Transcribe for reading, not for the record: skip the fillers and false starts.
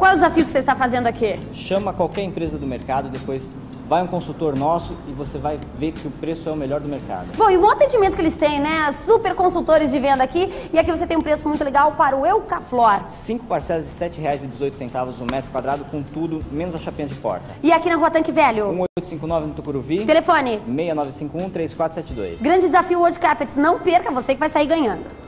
Qual é o desafio que você está fazendo aqui? Chama qualquer empresa do mercado, depois vai um consultor nosso e você vai ver que o preço é o melhor do mercado. Bom, e o bom atendimento que eles têm, né? Super consultores de venda aqui. E aqui você tem um preço muito legal para o Eucaflor. 5 parcelas de R$ 7,18 o metro quadrado, com tudo, menos a chapinha de porta. E aqui na Rua Tanque Velho? 1859 no Tucuruvi. Telefone? 6951-3472. Grande desafio World Carpets. Não perca, você que vai sair ganhando.